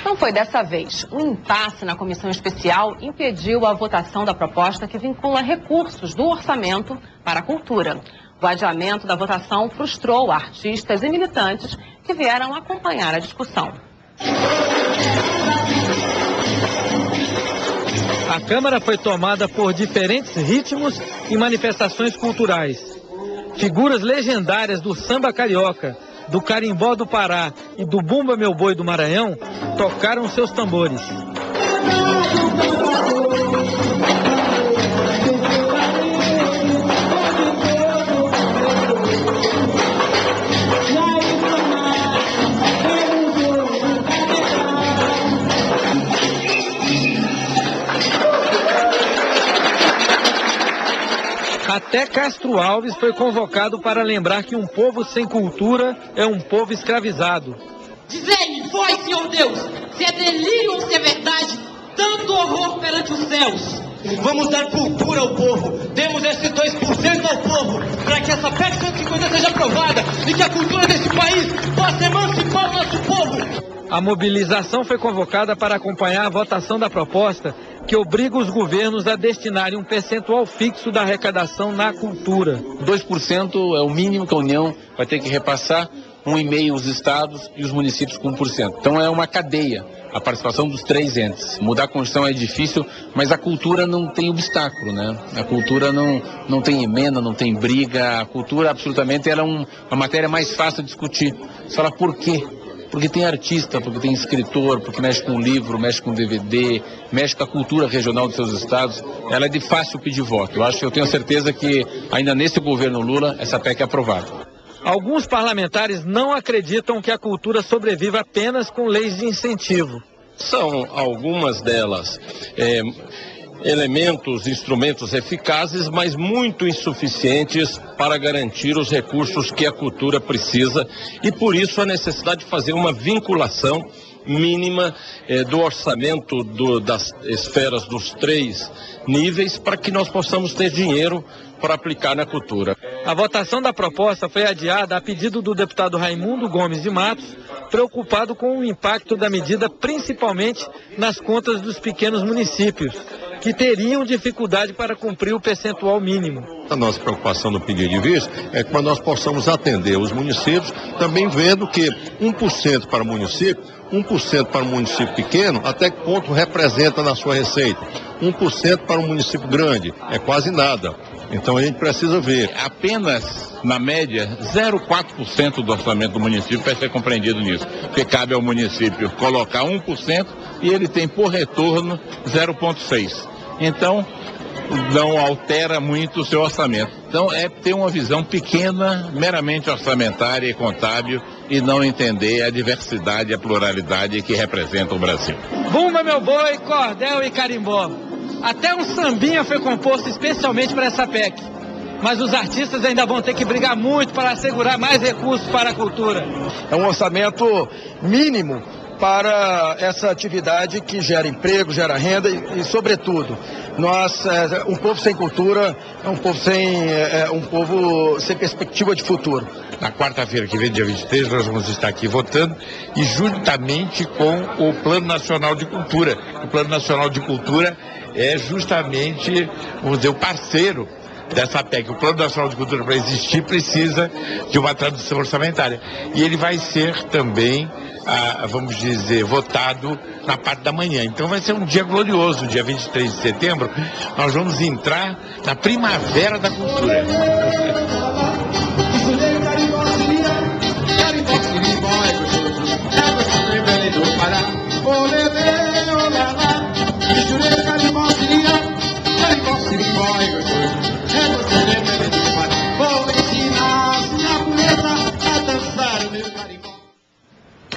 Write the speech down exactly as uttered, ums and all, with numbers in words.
Não foi dessa vez. O impasse na comissão especial impediu a votação da proposta que vincula recursos do orçamento para a cultura. O adiamento da votação frustrou artistas e militantes que vieram acompanhar a discussão. A Câmara foi tomada por diferentes ritmos e manifestações culturais. Figuras legendárias do samba carioca, do carimbó do Pará e do bumba meu boi do Maranhão tocaram seus tambores. Até Castro Alves foi convocado para lembrar que um povo sem cultura é um povo escravizado. Dizei-me, vós, Senhor Deus, se é delírio ou se é verdade, tanto horror perante os céus. Vamos dar cultura ao povo, demos esses dois por cento ao povo, para que essa P E C cento e cinquenta seja aprovada e que a cultura desse país possa emancipar o nosso povo. A mobilização foi convocada para acompanhar a votação da proposta que obriga os governos a destinarem um percentual fixo da arrecadação na cultura. dois por cento é o mínimo que a União vai ter que repassar, um vírgula cinco por cento os estados e os municípios com um por cento. Então é uma cadeia, a participação dos três entes. Mudar a Constituição é difícil, mas a cultura não tem obstáculo, né? A cultura não, não tem emenda, não tem briga. A cultura, absolutamente, era um, uma matéria mais fácil de discutir. Você fala por quê? Porque tem artista, porque tem escritor, porque mexe com livro, mexe com D V D, mexe com a cultura regional dos seus estados. Ela é de fácil pedir voto. Eu acho que eu tenho certeza que ainda nesse governo Lula essa P E C é aprovada. Alguns parlamentares não acreditam que a cultura sobreviva apenas com leis de incentivo. São algumas delas é, elementos, instrumentos eficazes, mas muito insuficientes para garantir os recursos que a cultura precisa, e por isso a necessidade de fazer uma vinculação mínima eh, do orçamento do, das esferas dos três níveis para que nós possamos ter dinheiro para aplicar na cultura. A votação da proposta foi adiada a pedido do deputado Raimundo Gomes de Matos, preocupado com o impacto da medida, principalmente nas contas dos pequenos municípios, que teriam dificuldade para cumprir o percentual mínimo. A nossa preocupação no pedido de vista é que nós possamos atender os municípios, também vendo que um por cento para o município, um por cento para um município pequeno, até que ponto representa na sua receita? um por cento para um município grande, é quase nada. Então a gente precisa ver. Apenas, na média, zero vírgula quatro por cento do orçamento do município vai ser compreendido nisso. Porque cabe ao município colocar um por cento e ele tem por retorno zero vírgula seis por cento. Então, não altera muito o seu orçamento. Então, é ter uma visão pequena, meramente orçamentária e contábil, e não entender a diversidade e a pluralidade que representa o Brasil. Bumba meu boi, cordel e carimbó. Até um sambinha foi composto especialmente para essa P E C. Mas os artistas ainda vão ter que brigar muito para assegurar mais recursos para a cultura. É um orçamento mínimo para essa atividade que gera emprego, gera renda e, e sobretudo, nós, é, um povo sem cultura é um povo sem, é, um povo sem perspectiva de futuro. Na quarta-feira que vem, dia vinte e três, nós vamos estar aqui votando, e juntamente com o Plano Nacional de Cultura. O Plano Nacional de Cultura é justamente, vamos dizer, o parceiro dessa P E C. O Plano Nacional de Cultura, para existir, precisa de uma tradução orçamentária. E ele vai ser também, ah, vamos dizer, votado na parte da manhã. Então vai ser um dia glorioso, dia vinte e três de setembro. Nós vamos entrar na primavera da cultura. Olha, olha, olha, olha, olha, olha, olha, olha, olha,